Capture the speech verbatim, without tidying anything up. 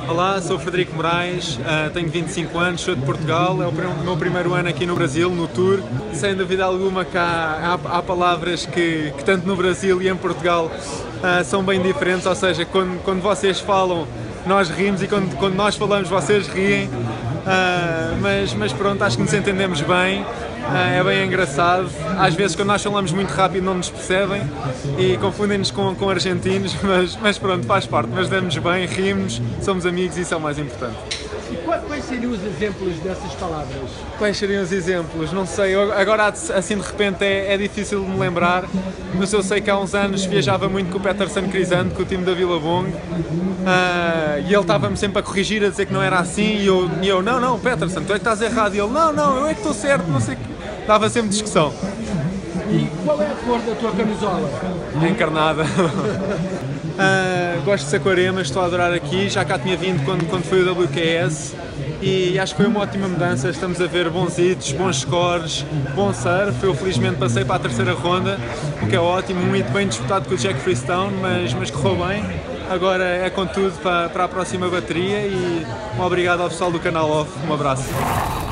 Olá, sou o Frederico Moraes, uh, tenho vinte e cinco anos, sou de Portugal, é o meu primeiro ano aqui no Brasil, no tour. Sem dúvida alguma que há, há, há palavras que, que tanto no Brasil e em Portugal uh, são bem diferentes, ou seja, quando, quando vocês falam nós rimos e quando, quando nós falamos vocês riem, uh, mas, mas pronto, acho que nos entendemos bem. Uh, é bem engraçado, às vezes quando nós falamos muito rápido não nos percebem e confundem-nos com, com argentinos, mas, mas pronto, faz parte, mas damos bem, rimos, somos amigos e isso é o mais importante. E quais seriam os exemplos dessas palavras? Quais seriam os exemplos? Não sei, agora assim de repente é, é difícil de me lembrar, mas eu sei que há uns anos viajava muito com o Peterson Crisanto, com o time da Billabong, uh, e ele estava-me sempre a corrigir, a dizer que não era assim, e eu, e eu não, não, Peterson, tu é que estás errado, e ele, não, não, eu é que estou certo, não sei o que. Dava sempre discussão. E qual é a cor da tua camisola? Encarnada. uh, gosto de Saquarema, estou a adorar aqui, já cá tinha vindo quando, quando foi o W Q S e acho que foi uma ótima mudança, estamos a ver bons hits, bons scores, bom surf, eu felizmente passei para a terceira ronda, o que é ótimo, um hit bem disputado com o Jack Freestone, mas, mas correu bem. Agora é com tudo para, para a próxima bateria e um obrigado ao pessoal do canal Off, um abraço.